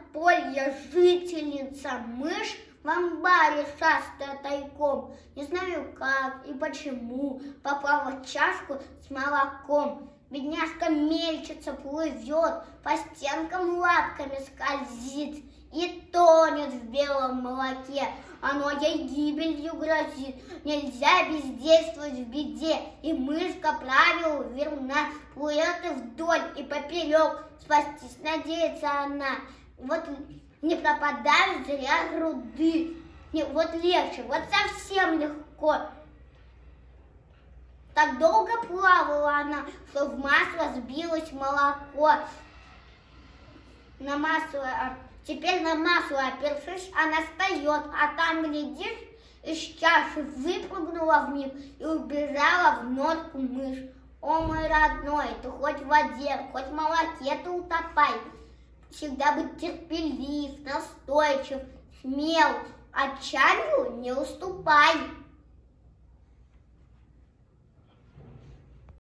подполья жительница мышь в амбаре шастая тайком. Не знаю как и почему попала в чашку с молоком. Бедняжка мельчица плывет, по стенкам лапками скользит и тонет в белом молоке. Оно ей гибелью грозит. Нельзя бездействовать в беде, и мышка правилу верна. Плывет и вдоль, и поперек, спастись надеется она. Вот не пропадают зря груды. Вот легче, вот совсем легко. Так долго плавала она, что в масло сбилось молоко. Теперь на масло опершись, она встает, а там, глядишь, из чаши выпрыгнула вмиг и убежала в норку мышь. О, мой родной, ты хоть в воде, хоть в молоке ты утопай. Всегда будь терпелив, настойчив, смел, отчаянию не уступай.